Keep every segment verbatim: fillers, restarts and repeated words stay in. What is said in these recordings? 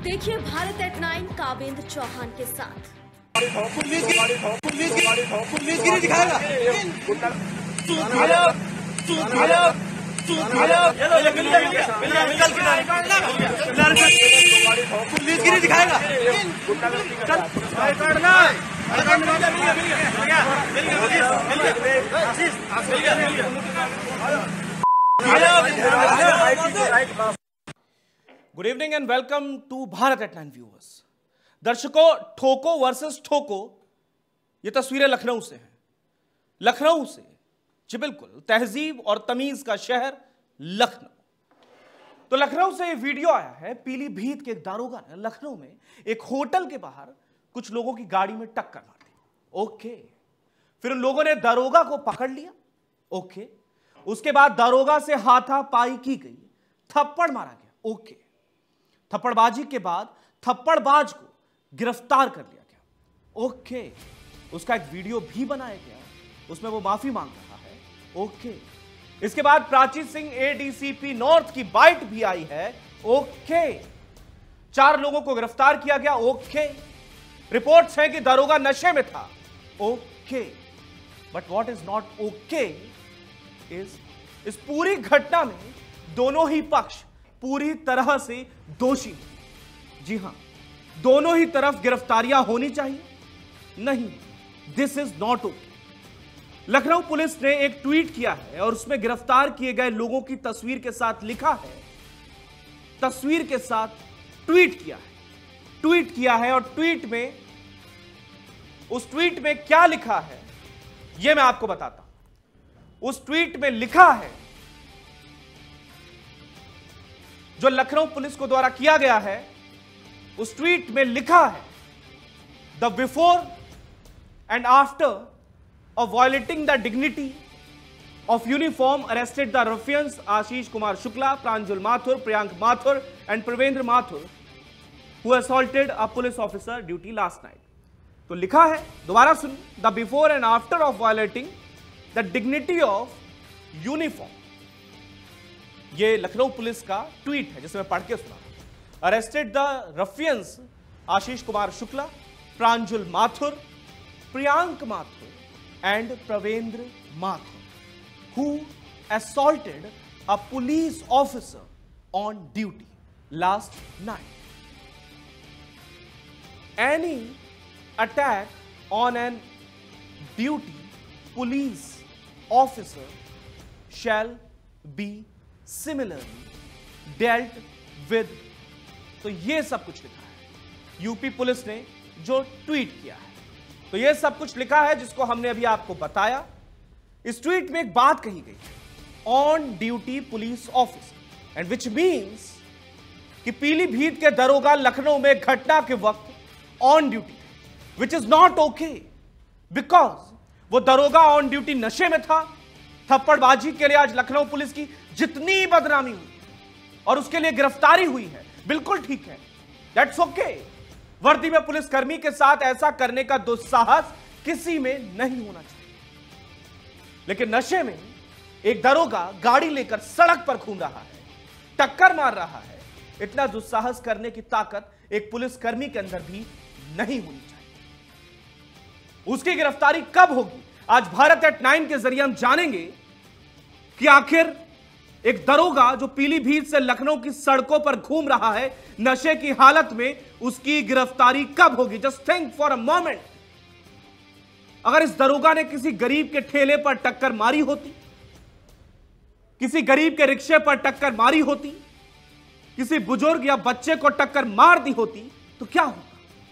देखिए Bharat eight nine Kavendra Chauhan के साथ। पुलिस गिरी दिखाएगा। पुलिस गिरी दिखाएगा। Good evening and welcome to Bharat eight nine viewers. दर्शकों, ठोको वर्सेस ठोको, ये तस्वीरें लखनऊ से हैं। लखनऊ से, जी बिल्कुल, तहजीब और तमीज का शहर लखनऊ। तो लखनऊ से ये वीडियो आया है। पीलीभीत के एक दारोगा ने लखनऊ में एक होटल के बाहर कुछ लोगों की गाड़ी में टक्कर मार दी। ओके, फिर उन लोगों ने दारोगा को पकड़ लिया। ओके, उसके बाद दारोगा से हाथापाई की गई, थप्पड़ मारा गया। ओके, थप्पड़बाजी के बाद थप्पड़बाज को गिरफ्तार कर लिया गया। ओके, उसका एक वीडियो भी बनाया गया, उसमें वो माफी मांग रहा है। ओके, इसके बाद प्राची सिंह एडीसीपी नॉर्थ की बाइट भी आई है। ओके, चार लोगों को गिरफ्तार किया गया। ओके, रिपोर्ट्स हैं कि दारोगा नशे में था। Okay, but what is not okay is इस पूरी घटना में दोनों ही पक्ष पूरी तरह से दोषी। जी हां, दोनों ही तरफ गिरफ्तारियां होनी चाहिए। नहीं, this is not okay. Lucknow police ने एक ट्वीट किया है और उसमें गिरफ्तार किए गए लोगों की तस्वीर के साथ लिखा है, तस्वीर के साथ ट्वीट किया है ट्वीट किया है और ट्वीट में, उस ट्वीट में क्या लिखा है यह मैं आपको बताता हूं। उस ट्वीट में लिखा है, जो लखनऊ पुलिस को द्वारा किया गया है, उस ट्वीट में लिखा है, the before and after of violating the dignity of uniform arrested the ruffians Ashish Kumar Shukla, Pranjul Mathur, Priyank Mathur and Pravendra Mathur who assaulted a police officer duty last night. तो लिखा है, दोबारा सुन, the before and after of violating the dignity of uniform. ये Lucknow police का tweet है जिसमें पढ़ के सुना। Arrested the ruffians Ashish Kumar Shukla, Pranjul Mathur, Priyank Mathur and Pravendra Mathur who assaulted a police officer on duty last night. Any attack on an duty police officer shall be similarly dealt with। तो ये सब कुछ लिखा है यूपी पुलिस ने जो ट्वीट किया है। तो ये सब कुछ लिखा है जिसको हमने अभी आपको बताया। इस ट्वीट में एक बात कही गई है, on duty police officer, and which means कि पीलीभीत के दरोगा लखनऊ में घटना के वक्त ऑन ड्यूटी थे, which is not okay, because वो दरोगा ऑन ड्यूटी नशे में था। थप्पड़बाजी के लिए आज लखनऊ पुलिस की जितनी बदनामी हुई और उसके लिए गिरफ्तारी हुई है, बिल्कुल ठीक है, दैट्स ओके। वर्दी में पुलिसकर्मी के साथ ऐसा करने का दुस्साहस किसी में नहीं होना चाहिए, लेकिन नशे में एक दरोगा गाड़ी लेकर सड़क पर घूम रहा है, टक्कर मार रहा है, इतना दुस्साहस करने की ताकत एक पुलिसकर्मी के अंदर भी नहीं होनी चाहिए। उसकी गिरफ्तारी कब होगी, आज भारत एट नाइन के जरिए हम जानेंगे कि आखिर एक दरोगा जो पीलीभीत से लखनऊ की सड़कों पर घूम रहा है नशे की हालत में, उसकी गिरफ्तारी कब होगी। Just think for a moment, अगर इस दरोगा ने किसी गरीब के ठेले पर टक्कर मारी होती, किसी गरीब के रिक्शे पर टक्कर मारी होती, किसी बुजुर्ग या बच्चे को टक्कर मार दी होती, तो क्या होता?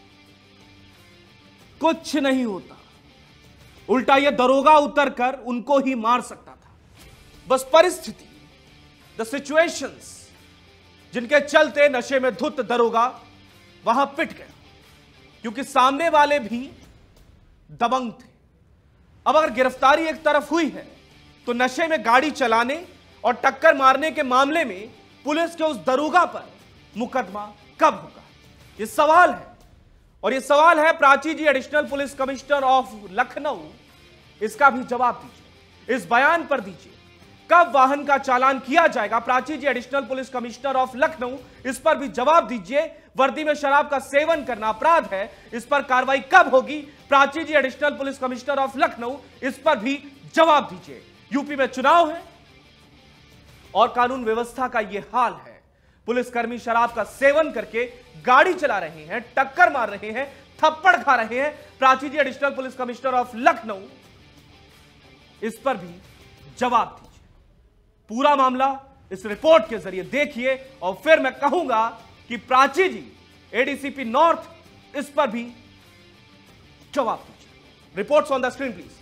कुछ नहीं होता। उल्टा यह दरोगा उतरकर उनको ही मार सकता था। बस परिस्थिति, द सिचुएशंस जिनके चलते नशे में धुत दरोगा वहां पिट गया, क्योंकि सामने वाले भी दबंग थे। अब अगर गिरफ्तारी एक तरफ हुई है, तो नशे में गाड़ी चलाने और टक्कर मारने के मामले में पुलिस के उस दरोगा पर मुकदमा कब होगा, यह सवाल है। और यह सवाल है Prachi ji, additional police commissioner of Lucknow, इसका भी जवाब दीजिए, इस बयान पर दीजिए। कब वाहन का चालान किया जाएगा? Prachi ji, additional police commissioner of Lucknow, इस पर भी जवाब दीजिए। वर्दी में शराब का सेवन करना अपराध है, इस पर कार्रवाई कब होगी? Prachi ji, additional police commissioner of Lucknow, इस पर भी जवाब दीजिए। यूपी में चुनाव है और कानून व्यवस्था का यह हाल है। पुलिसकर्मी शराब का सेवन करके गाड़ी चला रहे हैं, टक्कर मार रहे हैं, थप्पड़ खा रहे हैं। Prachi ji, additional police commissioner of Lucknow, इस पर भी जवाब दीजिए। पूरा मामला इस रिपोर्ट के जरिए देखिए और फिर मैं कहूंगा कि प्राची जी, एडीसीपी नॉर्थ, इस पर भी जवाब दीजिए। Reports on the screen please.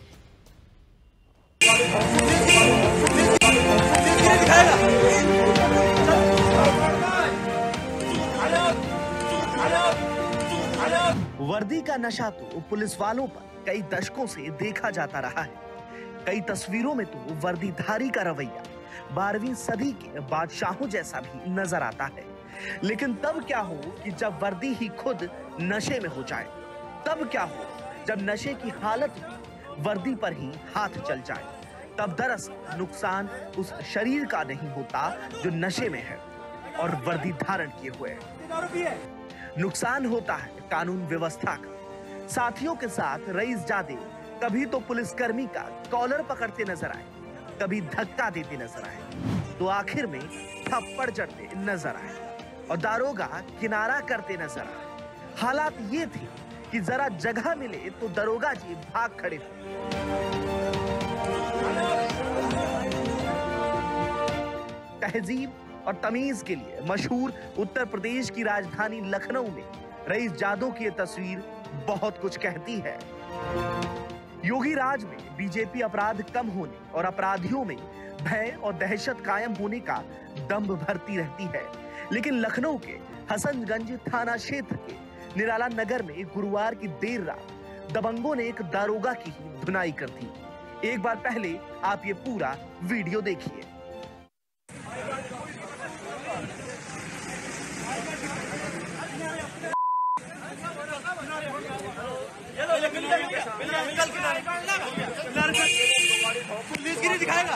वर्दी का नशा तो पुलिस वालों पर कई दशकों से देखा जाता रहा है। कई तस्वीरों में तो वर्दीधारी का रवैया बारहवीं सदी के बादशाहों जैसा भी नजर आता है। लेकिन तब क्या हो कि जब वर्दी ही खुद नशे में हो जाए? तब क्या हो जब नशे की हालत में वर्दी पर ही हाथ चल जाए? तब दरअसल नुकसान उस शरीर का नहीं होता जो नशे में है और वर्दी धारण किए हुए है। नुकसान होता है कानून व्यवस्था का। साथियों के साथ रईस जादे कभी तो पुलिसकर्मी का कॉलर पकड़ते नजर आए, कभी धक्का देते नजर आए, तो आखिर में थप्पड़ जड़ते नजर आए और दारोगा किनारा करते नजर आए। हालात ये थे कि जरा जगह मिले तो दरोगा जी भाग खड़े थे। तहजीब और तमीज के लिए मशहूर उत्तर प्रदेश की राजधानी लखनऊ में रईस जादों की यह तस्वीर बहुत कुछ कहती है। योगी राज में बीजेपी अपराध कम होने और अपराधियों में भय और दहशत कायम होने का दंभ भरती रहती है, लेकिन लखनऊ के हसनगंज थाना क्षेत्र के निराला नगर में गुरुवार की देर रात दबंगों ने एक दारोगा की ही धुनाई कर दी। एक बार पहले आप ये पूरा वीडियो देखिए। पुलिसगिरी दिखाएगा।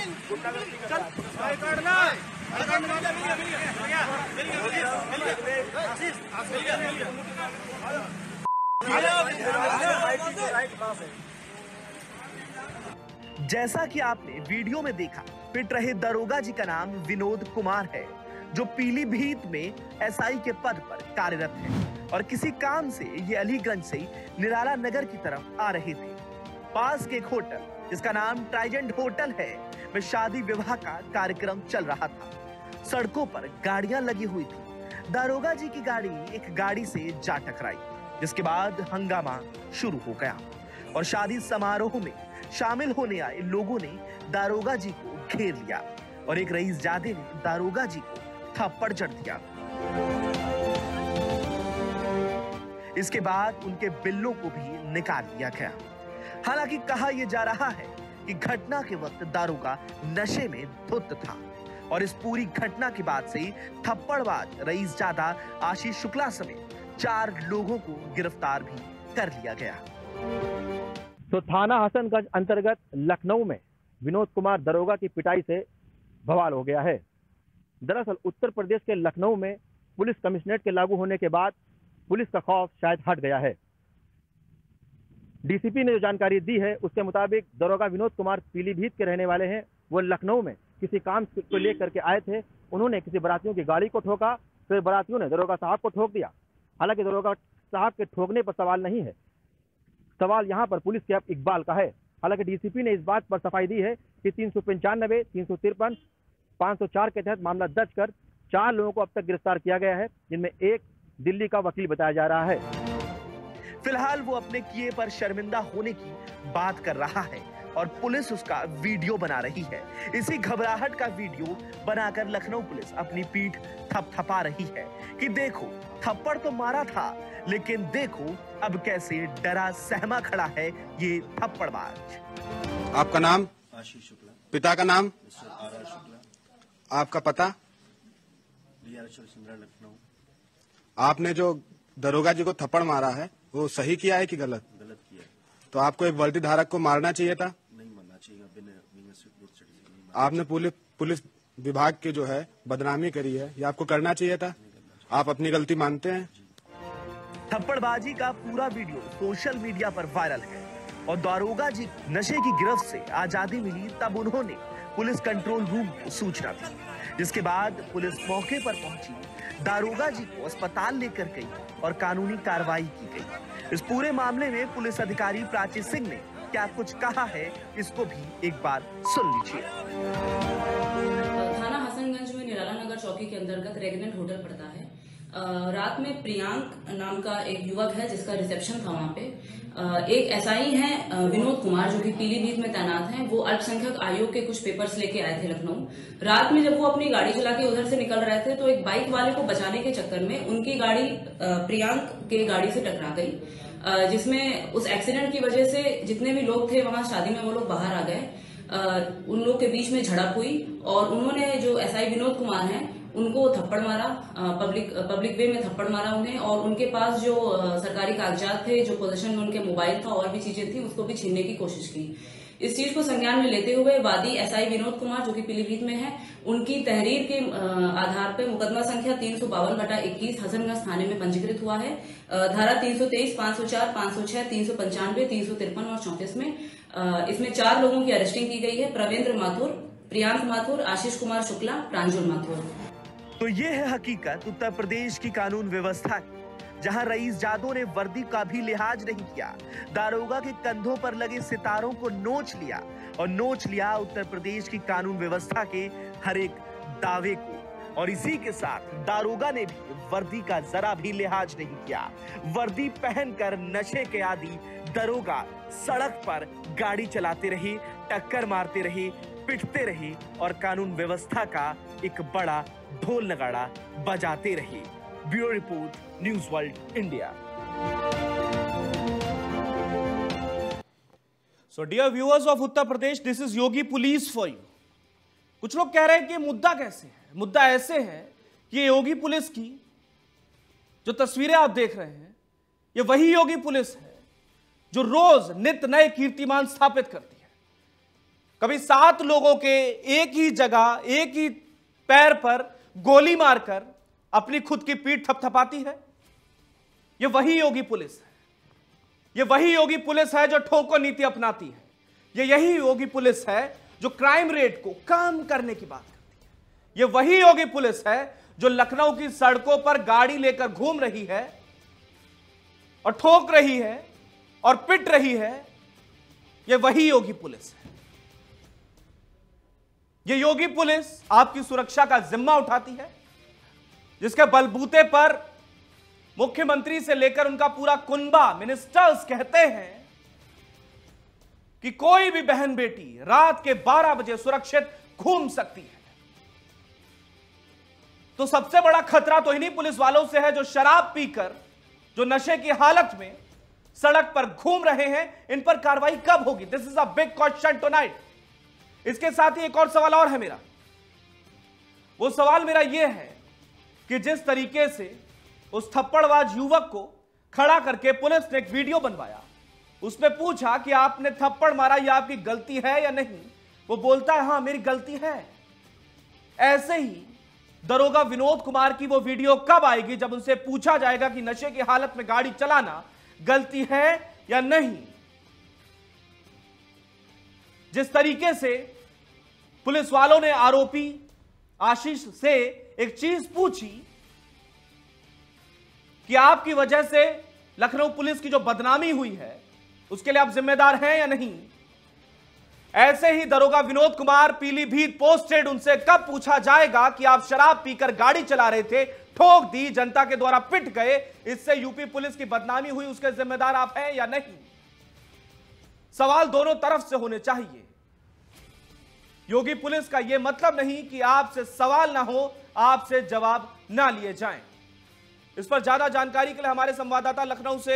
जैसा कि आपने वीडियो में देखा, पिट रहे दरोगा जी का नाम विनोद कुमार है, जो पीलीभीत में एसआई के पद पर कार्यरत है और किसी काम से ये अलीगंज से निराला नगर की तरफ आ रहे थे। पास के एक होटल जिसका नाम ट्राइडेंट होटल है, में शादी विवाह का कार्यक्रम चल रहा था। सड़कों पर गाड़ियां लगी हुई थी। दारोगा जी की गाड़ी एक गाड़ी से जा टकराई, जिसके बाद हंगामा शुरू हो गया और शादी समारोह में शामिल होने आए लोगों ने दारोगा जी को घेर लिया और एक रईस जादे ने दारोगा जी को थप्पड़ जड़ दिया। इसके बाद उनके बिल्लों को भी निकाल लिया गया। हालांकि कहा यह जा रहा है कि घटना के वक्त दारोगा नशे में धुत था और इस पूरी घटना के बाद से ही थप्पड़बाज रईस जादा आशीष शुक्ला समेत चार लोगों को गिरफ्तार भी कर लिया गया। तो थाना हसनगंज अंतर्गत लखनऊ में विनोद कुमार दरोगा की पिटाई से बवाल हो गया है। दरअसल उत्तर प्रदेश के लखनऊ में पुलिस कमिश्नरेट के लागू होने के बाद पुलिस का खौफ शायद हट गया है। डीसीपी ने जो जानकारी दी है उसके मुताबिक दरोगा विनोद कुमार पीलीभीत के रहने वाले हैं। वो लखनऊ में किसी काम को लेकर के आए थे। उन्होंने किसी बारातियों की गाड़ी को ठोका, फिर बारातियों ने दरोगा साहब को ठोक दिया। हालांकि दरोगा साहब के ठोकने पर सवाल नहीं है, सवाल यहाँ पर पुलिस के अब इकबाल का है। हालांकि डीसीपी ने इस बात पर सफाई दी है कि तीन सौ पंचानबे तीन सौ तिरपन पाँच सौ चार के तहत मामला दर्ज कर चार लोगों को अब तक गिरफ्तार किया गया है, जिनमें एक दिल्ली का वकील बताया जा रहा है। फिलहाल वो अपने किए पर शर्मिंदा होने की बात कर रहा है और पुलिस उसका वीडियो बना रही है। इसी घबराहट का वीडियो बनाकर लखनऊ पुलिस अपनी पीठ थपथपा रही है कि देखो थप्पड़ तो मारा था, लेकिन देखो अब कैसे डरा सहमा खड़ा है ये थप्पड़बाज। आपका नाम? आशीष शुक्ला। पिता का नाम? R R Shukla. आपका पता? लखनऊ। आपने जो दरोगा जी को थप्पड़ मारा है वो सही किया है कि गलत? गलत किया। तो आपको एक वर्दी धारक को मारना चाहिए था? नहीं मारना चाहिए, बिना बिना आपने पुलिस पुलिस विभाग के जो है बदनामी करी है, ये आपको करना चाहिए था। आप अपनी गलती मानते हैं? थप्पड़बाजी का पूरा वीडियो सोशल मीडिया पर वायरल है और दारोगा जी नशे की गिरफ्त से आजादी मिली तब उन्होंने पुलिस कंट्रोल रूम को सूचना दी, जिसके बाद पुलिस मौके पर पहुंची, दारोगा जी को अस्पताल लेकर गई और कानूनी कार्रवाई की गई। इस पूरे मामले में पुलिस अधिकारी प्राची सिंह ने क्या कुछ कहा है, इसको भी एक बार सुन लीजिए। थाना हसनगंज में निराला नगर चौकी के अंतर्गत रेगनेंट होटल पड़ता है। रात में प्रियांक नाम का एक युवक है जिसका रिसेप्शन था वहां पे। एक एसआई हैं विनोद कुमार जो कि पीलीभीत में तैनात हैं, वो अल्पसंख्यक आयोग के कुछ पेपर्स लेके आए थे लखनऊ। रात में जब वो अपनी गाड़ी चला के उधर से निकल रहे थे तो एक बाइक वाले को बचाने के चक्कर में उनकी गाड़ी प्रियांक के गाड़ी से टकरा गई, जिसमें उस एक्सीडेंट की वजह से जितने भी लोग थे वहां शादी में वो लोग बाहर आ गए। उन लोग के बीच में झड़प हुई और उन्होंने जो एसआई विनोद कुमार हैं उनको थप्पड़ मारा, पब्लिक पब्लिक वे में थप्पड़ मारा उन्हें, और उनके पास जो सरकारी कागजात थे, जो पोजीशन में उनके मोबाइल था और भी चीजें थी, उसको भी छीनने की कोशिश की। इस चीज को संज्ञान में लेते हुए वादी एसआई विनोद कुमार जो कि पीलीभीत में है, उनकी तहरीर के आधार पर मुकदमा संख्या तीन सौ बावन बटा इक्कीस हसनगंज थाने में पंजीकृत हुआ है। धारा तीन सौ तेईस, पांच सौ चार, पांच सौ छह, तीन सौ पंचानवे, तीन सौ तिरपन और चौंतीस में इसमें चार लोगों की अरेस्टिंग की गई है। प्रवेंद्र माथुर, प्रियांक माथुर, आशीष कुमार शुक्ला, प्रांजुल माथुर। तो ये है हकीकत उत्तर प्रदेश की कानून व्यवस्था की, जहां रईस जादव ने वर्दी का भी लिहाज नहीं किया, दारोगा के कंधों पर लगे सितारों को नोच लिया और नोच लिया उत्तर प्रदेश की कानून व्यवस्था के हर एक दावे को। और इसी के साथ दारोगा ने भी वर्दी का जरा भी लिहाज नहीं किया। वर्दी पहनकर नशे के आदि दारोगा सड़क पर गाड़ी चलाते रहे, टक्कर मारते रहे, पिटते रहे और कानून व्यवस्था का एक बड़ा ढोल नगाड़ा बजाते रहे। Bureau report, news world India. So dear viewers of Uttar Pradesh, this is Yogi police for you. कुछ लोग कह रहे हैं कि मुद्दा कैसे है? मुद्दा ऐसे है कि ये योगी पुलिस की जो तस्वीरें आप देख रहे हैं, ये वही योगी पुलिस है जो रोज नित्य नए कीर्तिमान स्थापित करती है। कभी सात लोगों के एक ही जगह, एक ही पैर पर गोली मारकर अपनी खुद की पीठ थपथपाती है। यह वही योगी पुलिस है। यह वही योगी पुलिस है जो ठोको नीति अपनाती है। यह यही योगी पुलिस है जो क्राइम रेट को कम करने की बात करती है। यह वही योगी पुलिस है जो लखनऊ की सड़कों पर गाड़ी लेकर घूम रही है और ठोक रही है और पिट रही है। यह वही योगी पुलिस है। यह योगी पुलिस आपकी सुरक्षा का जिम्मा उठाती है, जिसके बलबूते पर मुख्यमंत्री से लेकर उनका पूरा कुनबा, मिनिस्टर्स कहते हैं कि कोई भी बहन बेटी रात के बारह बजे सुरक्षित घूम सकती है। तो सबसे बड़ा खतरा तो इन्हीं पुलिस वालों से है जो शराब पीकर, जो नशे की हालत में सड़क पर घूम रहे हैं। इन पर कार्रवाई कब होगी? This is a big question tonight. इसके साथ ही एक और सवाल और है मेरा। वो सवाल मेरा यह है कि जिस तरीके से उस थप्पड़बाज युवक को खड़ा करके पुलिस ने एक वीडियो बनवाया, उसमें पूछा कि आपने थप्पड़ मारा, यह आपकी गलती है या नहीं, वो बोलता है हां मेरी गलती है। ऐसे ही दरोगा विनोद कुमार की वो वीडियो कब आएगी जब उनसे पूछा जाएगा कि नशे की हालत में गाड़ी चलाना गलती है या नहीं। जिस तरीके से पुलिस वालों ने आरोपी आशीष से एक चीज पूछी कि आपकी वजह से लखनऊ पुलिस की जो बदनामी हुई है उसके लिए आप जिम्मेदार हैं या नहीं, ऐसे ही दरोगा विनोद कुमार पीलीभीत पोस्टेड उनसे कब पूछा जाएगा कि आप शराब पीकर गाड़ी चला रहे थे, ठोक दी, जनता के द्वारा पिट गए, इससे यूपी पुलिस की बदनामी हुई, उसके जिम्मेदार आप हैं या नहीं। सवाल दोनों तरफ से होने चाहिए। योगी पुलिस का यह मतलब नहीं कि आपसे सवाल ना हो, आपसे जवाब ना लिए जाएं। इस पर ज्यादा जानकारी के लिए हमारे संवाददाता लखनऊ से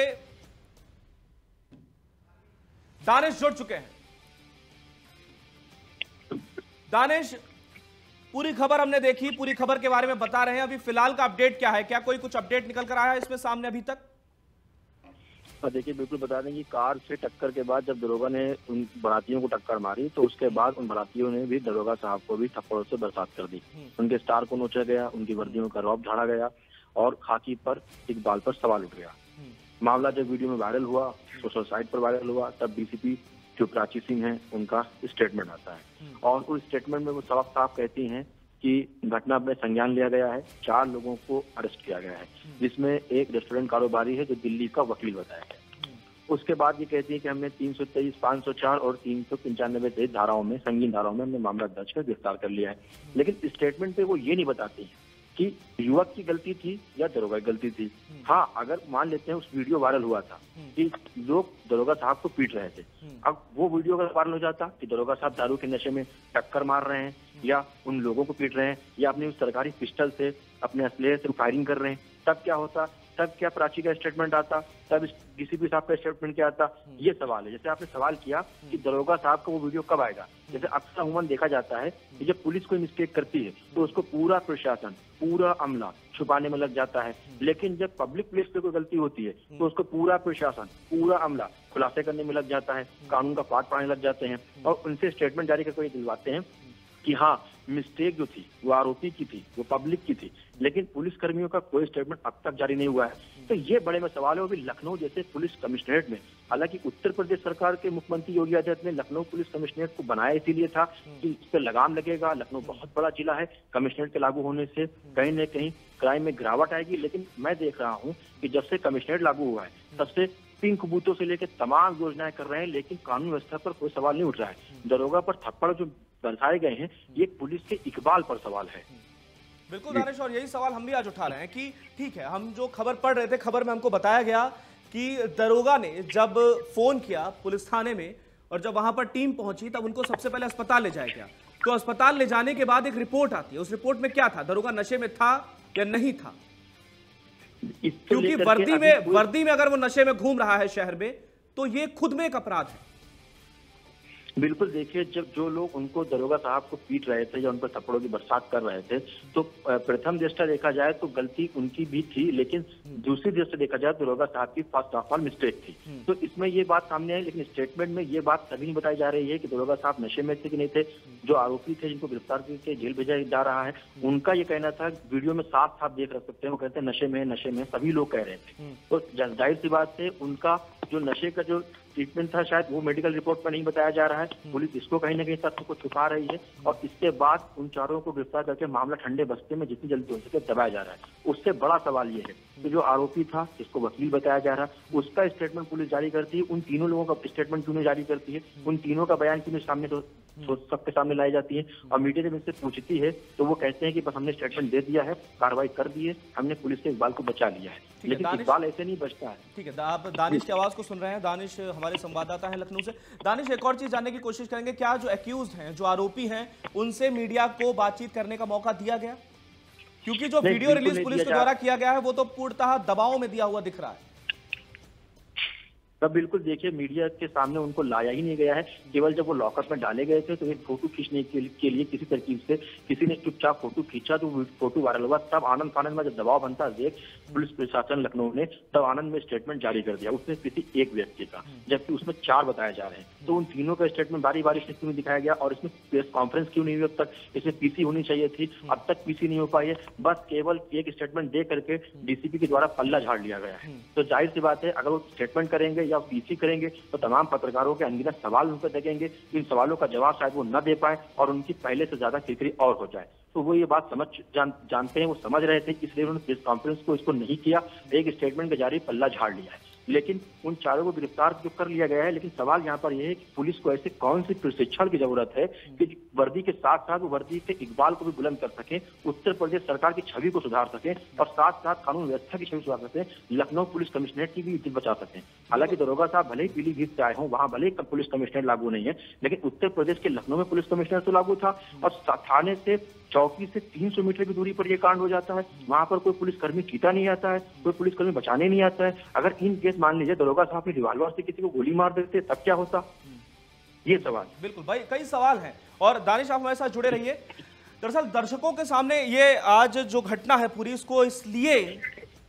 दानिश जुड़ चुके हैं। दानिश, पूरी खबर हमने देखी, पूरी खबर के बारे में बता रहे हैं। अभी फिलहाल का अपडेट क्या है? क्या कोई कुछ अपडेट निकल कर आया है इसमें सामने अभी तक? देखिए, बिल्कुल बता दें कि कार से टक्कर के बाद जब दरोगा ने उन बारातियों को टक्कर मारी तो उसके बाद उन बारातियों ने भी दरोगा साहब को भी थप्पड़ों से बरसात कर दी। उनके स्टार को नोचा गया, उनकी वर्दियों का रौब झाड़ा गया और खाकी पर इकबाल पर सवाल उठ गया। मामला जब वीडियो में वायरल हुआ, सोशल साइट पर वायरल हुआ, तब डीसीपी जो प्राची सिंह है उनका स्टेटमेंट आता है और उस स्टेटमेंट में वो साफ साफ कहती हैं कि घटना में संज्ञान लिया गया है, चार लोगों को अरेस्ट किया गया है, जिसमें एक रेस्टोरेंट कारोबारी है जो दिल्ली का वकील बताया है। उसके बाद ये कहती है कि हमने तीन सौ तेईस, पाँच सौ चार और तीन सौ पंचानवे तेईस धाराओं में, संगीन धाराओं में हमने मामला दर्ज कर गिरफ्तार कर लिया है। लेकिन स्टेटमेंट पे वो ये नहीं बताती है कि युवक की गलती थी या दरोगा की गलती थी। हाँ, अगर मान लेते हैं उस वीडियो वायरल हुआ था कि लोग दरोगा साहब को पीट रहे थे, अब वो वीडियो अगर वायरल हो जाता कि दरोगा साहब दारू के नशे में टक्कर मार रहे हैं या उन लोगों को पीट रहे हैं या अपनी उस सरकारी पिस्टल से, अपने असलहे से फायरिंग कर रहे हैं, तब क्या होता? तब क्या प्राची का स्टेटमेंट आता? तब डीसीपी साहब का स्टेटमेंट क्या आता? ये सवाल है। जैसे आपने सवाल किया कि दरोगा साहब का वो वीडियो कब आएगा, जैसे अक्सर अमूमन देखा जाता है कि जब पुलिस कोई मिस्टेक करती है तो उसको पूरा प्रशासन, पूरा अमला छुपाने में लग जाता है, लेकिन जब पब्लिक प्लेस पे कोई गलती होती है तो उसको पूरा प्रशासन, पूरा अमला खुलासे करने में लग जाता है, कानून का पाठ पढ़ाने लग जाते हैं और उनसे स्टेटमेंट जारी करके दिलवाते हैं कि हाँ, मिस्टेक जो थी वो आरोपी की थी, वो पब्लिक की थी, लेकिन पुलिस कर्मियों का कोई स्टेटमेंट अब तक जारी नहीं हुआ है। तो ये बड़े में सवाल है। वो भी लखनऊ जैसे पुलिस कमिश्नरेट में, हालांकि उत्तर प्रदेश सरकार के मुख्यमंत्री योगी आदित्यनाथ ने लखनऊ पुलिस कमिश्नरेट को बनाया इसीलिए था कि इस पर लगाम लगेगा। लखनऊ बहुत बड़ा जिला है, कमिश्नरेट के लागू होने से कहीं न कहीं क्राइम में गिरावट आएगी। लेकिन मैं देख रहा हूँ कि जब से कमिश्नरेट लागू हुआ है तब से पिंक बूथों से लेकर तमाम योजनाएं कर रहे हैं, लेकिन कानून व्यवस्था पर कोई सवाल नहीं उठ रहा है। दरोगा पर थप्पड़ जो बरसाए गए हैं, ये पुलिस के इकबाल पर सवाल है। बिल्कुल दानिश, और यही सवाल हम भी आज उठा रहे हैं कि ठीक है, हम जो खबर पढ़ रहे थे, खबर में हमको बताया गया कि दरोगा ने जब फोन किया पुलिस थाने में और जब वहां पर टीम पहुंची तब उनको सबसे पहले अस्पताल ले जाया गया। तो अस्पताल ले जाने के बाद एक रिपोर्ट आती है, उस रिपोर्ट में क्या था? दरोगा नशे में था या नहीं था? क्योंकि वर्दी में वर्दी में अगर वो नशे में घूम रहा है शहर में तो ये खुद में एक अपराध है। बिल्कुल, देखिए, जब जो लोग उनको दरोगा साहब को पीट रहे थे या उन पर थप्पड़ों की बरसात कर रहे थे तो प्रथम दृष्टया देखा जाए तो गलती उनकी भी थी, लेकिन दूसरी दृष्टया देखा जाए दरोगा साहब की फर्स्ट ऑफ ऑल मिस्टेक थी। तो इसमें ये बात सामने आई, लेकिन स्टेटमेंट में ये बात कभी नहीं बताई जा रही है कि दरोगा साहब नशे में थे कि नहीं थे। जो आरोपी थे जिनको गिरफ्तार करके जेल भेजा जा रहा है, उनका ये कहना था, वीडियो में साफ साफ देख सकते हैं, वो कहते हैं नशे में नशे में सभी लोग कह रहे थे। तो जाहिर सी बात है उनका जो नशे का जो ट्रीटमेंट था शायद वो मेडिकल रिपोर्ट पर नहीं बताया जा रहा है। पुलिस इसको कहीं ना कहीं तथ्य को छुपा रही है और इसके बाद उन चारों को गिरफ्तार करके मामला ठंडे बस्ते में जितनी जल्दी हो सके दबाया जा रहा है। उससे बड़ा सवाल ये है कि जो आरोपी था, जिसको वकील बताया जा रहा है, उसका स्टेटमेंट पुलिस जारी करती है, उन तीनों लोगों का स्टेटमेंट क्यों नहीं जारी करती है, उन तीनों का बयान क्यों सामने तो सबके सामने लाई जाती है। और मीडिया जब इनसे पूछती है तो वो कहते हैं कि बस हमने स्टेटमेंट दे दिया है, कार्रवाई कर दी है, हमने पुलिस के इकबाल को बचा लिया है, लेकिन इकबाल ऐसे नहीं बचता है। ठीक है, आप दानिश की आवाज को सुन रहे हैं। दानिश हमारे संवाददाता हैं लखनऊ से। दानिश, एक और चीज जानने की कोशिश करेंगे, क्या जो एक्यूज हैं, जो आरोपी हैं, उनसे मीडिया को बातचीत करने का मौका दिया गया? क्योंकि जो वीडियो रिलीज पुलिस के द्वारा किया गया है वो तो पूर्णतः दबाव में दिया हुआ दिख रहा है। तब बिल्कुल देखिए, मीडिया के सामने उनको लाया ही नहीं गया है। केवल जब वो लॉकअप में डाले गए थे तो एक फोटो खींचने के लिए किसी तरकीब से किसी ने चुपचाप फोटो खींचा तो फोटो वायरल हुआ। तब आनंद फानंद में जब दबाव बनता देख पुलिस प्रशासन लखनऊ ने तब आनंद में स्टेटमेंट जारी कर दिया, उसमें किसी एक व्यक्ति का, जबकि उसमें चार बताए जा रहे हैं। तो उन तीनों का स्टेटमेंट बारी बारी से क्यों नहीं दिखाया गया और इसमें प्रेस कॉन्फ्रेंस क्यों नहीं हुई अब तक? इसमें पीसी होनी चाहिए थी, अब तक पीसी नहीं हो पाई है। बस केवल एक स्टेटमेंट दे करके डीसीपी के द्वारा पल्ला झाड़ लिया गया है। तो जाहिर सी बात है, अगर वो स्टेटमेंट करेंगे या पीसी करेंगे तो तमाम पत्रकारों के अनगिनत सवाल उन पर देखेंगे, इन सवालों का जवाब शायद वो न दे पाए और उनकी पहले से ज्यादा किरकिरी और हो जाए। तो वो ये बात समझ जान, जानते हैं, वो समझ रहे थे, इसलिए उन्होंने प्रेस कॉन्फ्रेंस को इसको नहीं किया, एक स्टेटमेंट के जारी पल्ला झाड़ लिया है। लेकिन उन चारों को गिरफ्तार जो कर लिया गया है, लेकिन सवाल यहाँ पर यह है कि पुलिस को ऐसे कौन सी प्रशिक्षण की जरूरत है कि वर्दी के साथ साथ वो वर्दी के इकबाल को भी बुलंद कर सके, उत्तर प्रदेश सरकार की छवि को सुधार सके और साथ साथ कानून व्यवस्था की छवि सुधार सके, लखनऊ पुलिस कमिश्नरेट की भी इज्जत बचा सके। हालांकि दरोगा साहब भले ही पीलीभीत से आए हों, वहां भले ही पुलिस कमिश्नरेट लागू नहीं है, लेकिन उत्तर प्रदेश के लखनऊ में पुलिस कमिश्नरेट तो लागू था और थाने से चौकी से तीन सौ मीटर की दूरी पर यह कांड हो जाता है। वहां पर कोई पुलिसकर्मी चीता नहीं आता है, कोई पुलिसकर्मी बचाने नहीं आता है। अगर इन केस मान लीजिए दरोगा साहब ने रिवॉल्वर से किसी को गोली मार देते तब क्या होता? ये सवाल। बिल्कुल भाई, कई सवाल हैं और दानिश आप हमारे साथ जुड़े रहिए। दरअसल दर्शकों के सामने ये आज जो घटना है पूरी, इसको इसलिए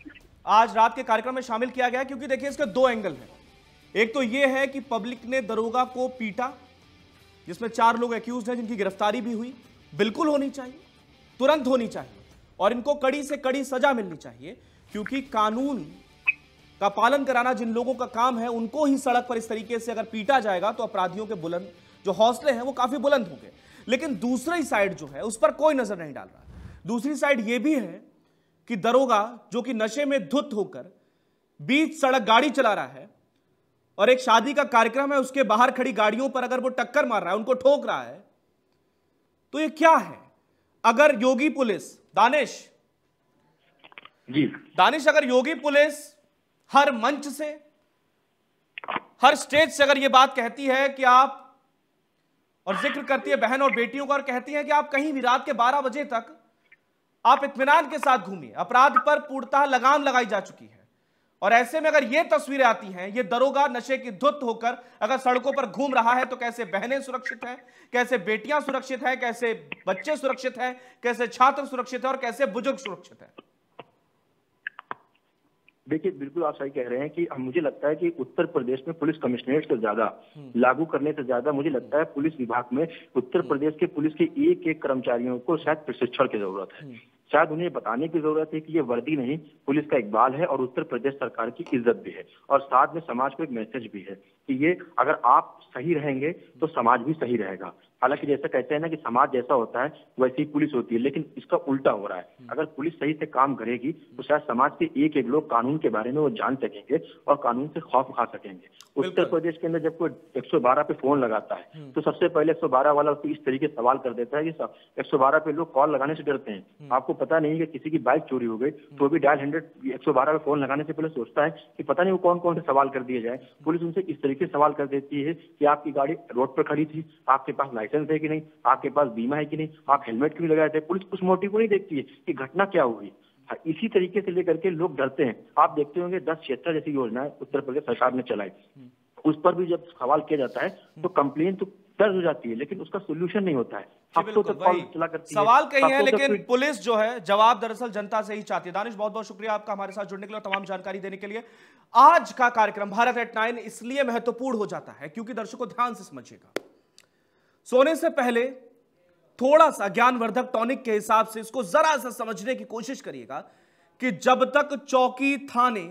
आज रात के कार्यक्रम में शामिल किया गया क्योंकि देखिए इसके दो एंगल हैं। एक तो यह है कि पब्लिक ने दरोगा को पीटा, जिसमें चार लोग एक्यूज हैं जिनकी गिरफ्तारी भी हुई, बिल्कुल होनी चाहिए, तुरंत होनी चाहिए और इनको कड़ी से कड़ी सजा मिलनी चाहिए, क्योंकि कानून का पालन कराना जिन लोगों का काम है उनको ही सड़क पर इस तरीके से अगर पीटा जाएगा तो अपराधियों के बुलंद जो हौसले हैं वो काफी बुलंद होंगे। लेकिन दूसरी साइड जो है उस पर कोई नजर नहीं डाल रहा। दूसरी साइड ये भी है कि दरोगा जो कि नशे में धुत होकर बीच सड़क गाड़ी चला रहा है और एक शादी का कार्यक्रम है, उसके बाहर खड़ी गाड़ियों पर अगर वो टक्कर मार रहा है, उनको ठोक रहा है, तो ये क्या है? अगर योगी पुलिस, दानिश जी दानिश अगर योगी पुलिस हर मंच से, हर स्टेज से अगर ये बात कहती है कि आप, और जिक्र करती है बहन और बेटियों का और कहती है कि आप कहीं भी रात के बारह बजे तक आप इत्मीनान के साथ घूमिए, अपराध पर पूर्णतः लगाम लगाई जा चुकी है, और ऐसे में अगर ये तस्वीरें आती हैं, ये दरोगा नशे की धुत होकर अगर सड़कों पर घूम रहा है, तो कैसे बहनें सुरक्षित हैं, कैसे बेटियां सुरक्षित हैं, कैसे बच्चे सुरक्षित हैं, कैसे छात्र सुरक्षित हैं और कैसे बुजुर्ग सुरक्षित हैं? देखिए, बिल्कुल आप सही कह रहे हैं कि मुझे लगता है कि उत्तर प्रदेश में पुलिस कमिश्नरेट से ज्यादा, लागू करने से ज्यादा मुझे लगता है पुलिस विभाग में उत्तर प्रदेश के पुलिस के एक एक कर्मचारियों को शायद प्रशिक्षण की जरूरत है। शायद उन्हें बताने की जरूरत है कि ये वर्दी नहीं, पुलिस का इकबाल है और उत्तर प्रदेश सरकार की इज्जत भी है, और साथ में समाज को एक मैसेज भी है कि ये अगर आप सही रहेंगे तो समाज भी सही रहेगा। हालांकि जैसा कहते हैं ना कि समाज जैसा होता है वैसे ही पुलिस होती है, लेकिन इसका उल्टा हो रहा है। अगर पुलिस सही से काम करेगी तो शायद समाज के एक एक लोग कानून के बारे में वो जान सकेंगे और कानून से खौफ खा सकेंगे। उत्तर प्रदेश के अंदर जब कोई एक सौ बारह पे फोन लगाता है तो सबसे पहले एक सौ बारह वाला उसको इस तरीके सवाल कर देता है कि एक सौ बारह पे लोग कॉल लगाने से डरते हैं। आपको पता नहीं कि किसी की बाइक चोरी हो गई तो भी डायल हंड्रेड एक सौ बारह पे फोन लगाने से पहले सोचता है कि पता नहीं वो कौन कौन से सवाल कर दिए जाए। पुलिस उनसे इस तरीके से सवाल कर देती है कि आपकी गाड़ी रोड पर खड़ी थी, आपके पास लाइसेंस है कि नहीं, आपके पास बीमा है कि नहीं, आप हेलमेट क्यों लगाए थे। पुलिस उस मोटिव को नहीं देखती है कि घटना क्या हुई। इसी तरीके से लेकर के लोग डरते हैं। आप देखते होंगे दस क्षेत्र जैसी योजनाएं उत्तर प्रदेश सरकार ने चलाई, उस पर भी जब सवाल किया जाता है तो कंप्लेन तो दर्ज हो जाती है, लेकिन उसका सोल्यूशन नहीं होता है। हफ्तों तक कॉल चला करती है, सवाल कहीं है, हफ्तों तक लेकिन पुलिस जो है जवाब दरअसल जनता से ही चाहती है। दानिश, बहुत बहुत शुक्रिया आपका हमारे साथ जुड़ने के लिए और तमाम जानकारी देने के लिए। आज का कार्यक्रम भारत एट नाइन इसलिए महत्वपूर्ण हो जाता है क्योंकि दर्शकों ध्यान से समझिएगा, सोने से पहले थोड़ा सा ज्ञानवर्धक टॉनिक के हिसाब से इसको जरा सा समझने की कोशिश करिएगा कि जब तक चौकी, थाने,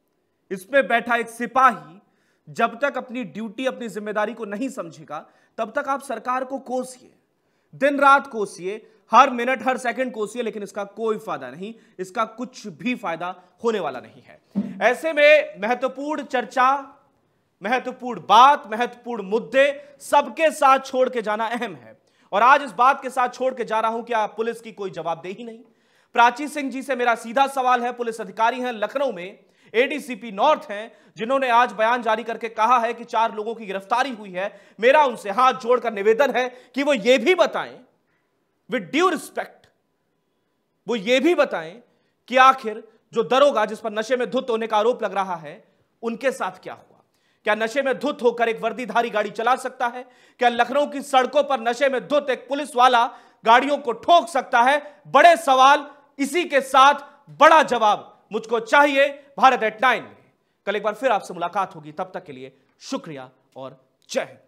इसमें बैठा एक सिपाही जब तक अपनी ड्यूटी, अपनी जिम्मेदारी को नहीं समझेगा, तब तक आप सरकार को कोसिए, दिन रात कोसिए, हर मिनट हर सेकंड कोसिए, लेकिन इसका कोई फायदा नहीं, इसका कुछ भी फायदा होने वाला नहीं है। ऐसे में महत्वपूर्ण चर्चा, महत्वपूर्ण बात, महत्वपूर्ण मुद्दे सबके साथ छोड़ के जाना अहम है, और आज इस बात के साथ छोड़ के जा रहा हूं कि आप पुलिस की कोई जवाबदेही नहीं। प्राची सिंह जी से मेरा सीधा सवाल है, पुलिस अधिकारी हैं, लखनऊ में एडीसीपी नॉर्थ हैं, जिन्होंने आज बयान जारी करके कहा है कि चार लोगों की गिरफ्तारी हुई है। मेरा उनसे हाथ जोड़कर निवेदन है कि वो ये भी बताएं, विद ड्यू रिस्पेक्ट, वो ये भी बताएं कि आखिर जो दरोगा जिस पर नशे में धुत होने का आरोप लग रहा है, उनके साथ क्या हुआ। क्या नशे में धुत होकर एक वर्दीधारी गाड़ी चला सकता है? क्या लखनऊ की सड़कों पर नशे में धुत एक पुलिस वाला गाड़ियों को ठोक सकता है? बड़े सवाल, इसी के साथ बड़ा जवाब मुझको चाहिए भारत एट नाइन में। कल एक बार फिर आपसे मुलाकात होगी, तब तक के लिए शुक्रिया और जय हिंद।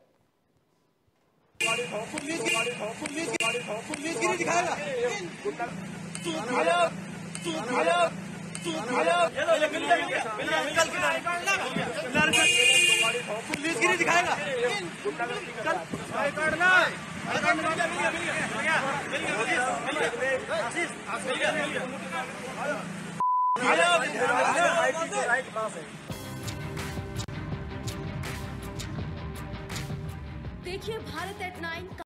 दिखाएगा देखिए भारत एट नाइन।